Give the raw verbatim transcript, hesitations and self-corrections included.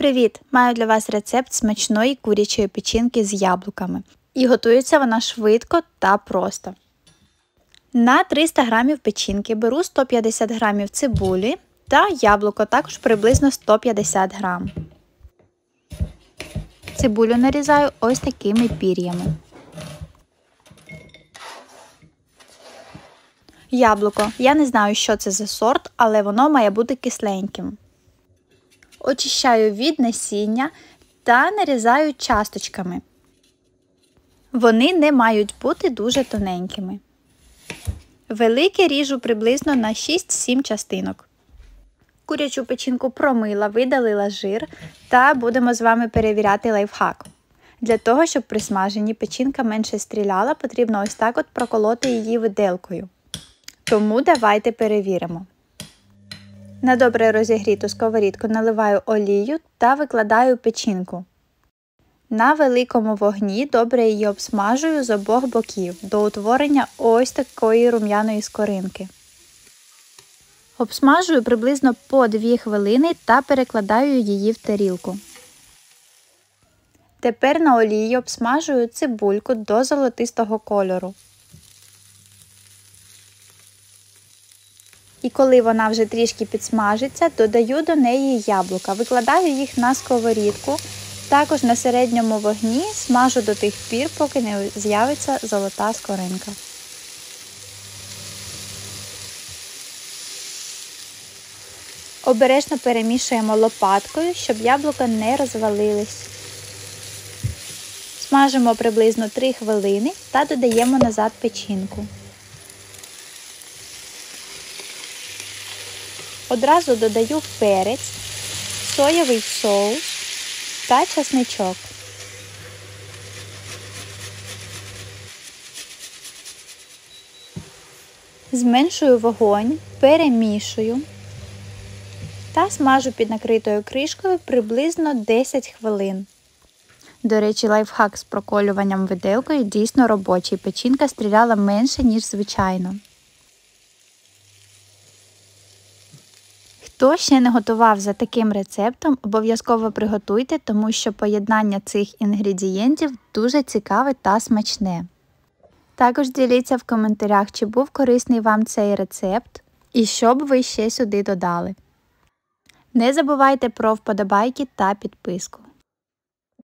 Привіт! Маю для вас рецепт смачної курячої печінки з яблуками. І готується вона швидко та просто. На триста грамів печінки беру сто п'ятдесят грамів цибулі та яблуко, також приблизно сто п'ятдесят грам. Цибулю нарізаю ось такими пір'ями. Яблуко. Я не знаю, що це за сорт, але воно має бути кисленьким. Очищаю від насіння та нарізаю часточками. Вони не мають бути дуже тоненькими. Велике ріжу приблизно на шість-сім частинок. Курячу печінку промила, видалила жир та будемо з вами перевіряти лайфхак. Для того, щоб при смаженні печінка менше стріляла, потрібно ось так от проколоти її виделкою. Тому давайте перевіримо. На добре розігріту сковорідку наливаю олію та викладаю печінку. На великому вогні добре її обсмажую з обох боків до утворення ось такої рум'яної скоринки. Обсмажую приблизно по дві хвилини та перекладаю її в тарілку. Тепер на олії обсмажую цибульку до золотистого кольору. І коли вона вже трішки підсмажиться, додаю до неї яблука. Викладаю їх на сковорідку. Також на середньому вогні смажу до тих пір, поки не з'явиться золота скоринка. Обережно перемішуємо лопаткою, щоб яблука не розвалились. Смажимо приблизно три хвилини та додаємо назад печінку. Одразу додаю перець, соєвий соус та чесничок. Зменшую вогонь, перемішую та смажу під накритою кришкою приблизно десять хвилин. До речі, лайфхак з проколюванням виделкою дійсно робочий. Печінка стріляла менше, ніж звичайно. Хто ще не готував за таким рецептом, обов'язково приготуйте, тому що поєднання цих інгредієнтів дуже цікаве та смачне. Також діліться в коментарях, чи був корисний вам цей рецепт і що б ви ще сюди додали. Не забувайте про вподобайки та підписку.